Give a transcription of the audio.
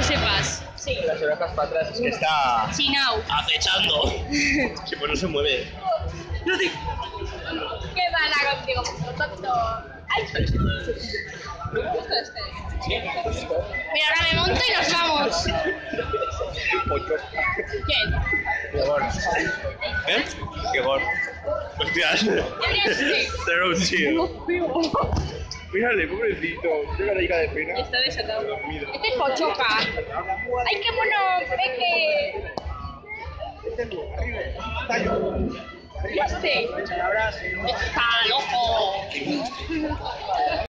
que sepas. Sí. Las orejas para atrás, es que está Chinao. acechando. Que pues no se mueve. No te... ¿Qué mala contigo, tonto? ¡Ay! Me gusta este. Mira, ahora me monto y nos vamos. ¿Quién? Qué gol. ¿Eh? Qué gol. Hostias. Pero sí. Mírale, pobrecito. Llega la hija de pena. Está desatado. Este es Pochoca. ¡Ay, qué mono! Peque! Este. Está loco.